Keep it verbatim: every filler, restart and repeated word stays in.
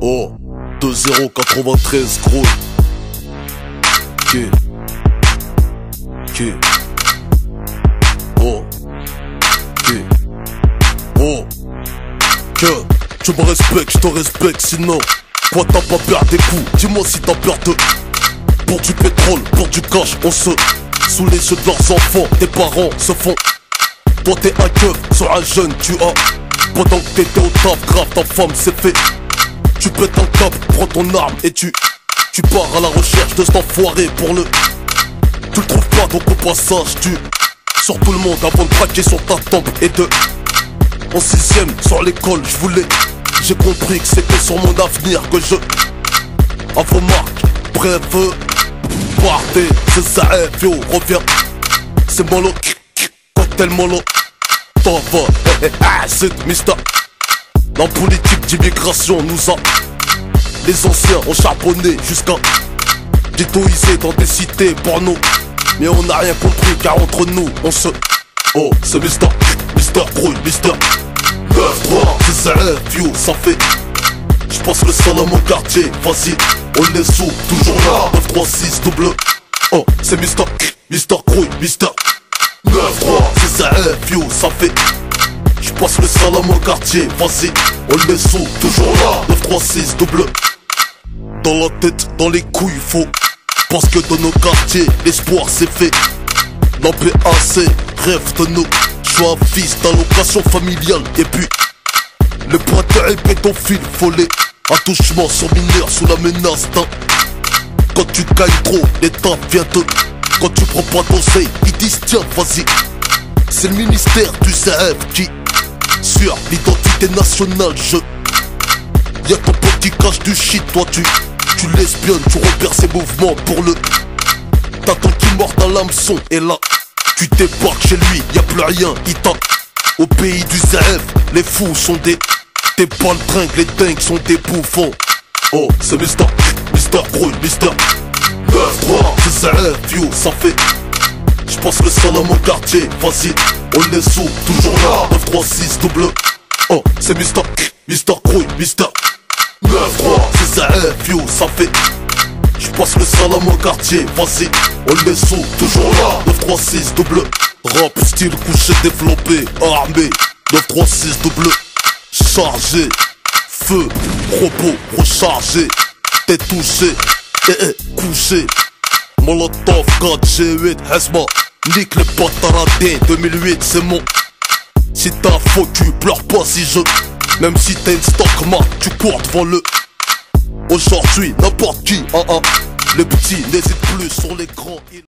Oh, deux zéro quatre-vingt-treize, gros. Qui Qui Oh Qui Oh Que Tu me respectes, je te respecte, sinon quoi t'as pas peur des coups? Dis-moi si t'as peur de Pour du pétrole, pour du cash, on se sous les yeux de leurs enfants, tes parents se font. Toi t'es un keuf sur un jeune, tu as pendant que t'étais au taf, grave ta femme s'est fait. Tu pètes un cap, prends ton arme et tu Tu pars à la recherche de cet enfoiré pour le Tu le trouves pas donc au passage tu Sur tout le monde avant de braquer sur ta tempe et de En sixième sur l'école je voulais J'ai compris que c'était sur mon avenir que je À vos marques, bref Partez, c'est ça, yo, reviens C'est mollo, cocktail mollo T'en vas, c'est Mister La politique d'immigration nous a Les anciens ont charbonné jusqu'à ghettoiser dans des cités porno. Mais on n'a rien compris car entre nous on se Oh c'est Mister Mister Brouille Mister neuf trois c'est ça vieux ça fait J'passe le sol à mon quartier, vas-y on les sous, toujours là neuf trois six double Oh c'est Mister Mister Brouille Mister neuf trois c'est ça vieux ça fait J'passe le sol à mon quartier, vas-y on les sous, toujours là neuf trois six double Dans la tête, dans les couilles, faut Parce que dans nos quartiers, l'espoir c'est fait La P A C, rêve de nous Je suis un fils d'allocation familiale Et puis, le pointeur est pédophile, follet Attouchement sur mineur sous la menace d'un Quand tu gagnes trop, l'État vient te Quand tu prends pas d'oseille, ils disent tiens vas-y C'est le ministère du C F qui Sur l'identité nationale, je Y'a ton pote qui cache du shit, toi tu Tu l'espionnes, tu repères ses mouvements pour le T'attends qu'il morde un l'hameçon et là Tu débarques chez lui, y'a plus rien, il t'a Au pays du Z F, les fous sont des T'es pas le tringue, les dingues sont des bouffons Oh, c'est Mister Mister Brouille, Mister neuf trois, c'est Z F, yo, ça fait J'passe le sol à mon quartier, vas-y On les sous, toujours là, neuf trois six double Oh, c'est Mister Mister Brouille, Mister neuf trois, c'est ça, vieux, ça fait J'passe le sol à mon quartier, vas-y On les sous, toujours là neuf trois six double Rap, style, couché, développé, armé neuf trois six double Chargé, feu, robot, rechargé T'es touché, eh eh, couché Molotov, quatre G huit, Hesma Nique les pataradins, deux mille huit, c'est mon Si t'as faux cul, pleure pas si je Même si t'as une stock marque, tu cours devant le Aujourd'hui, n'importe qui, hein, hein. Les petits n'hésitent plus sur les grands.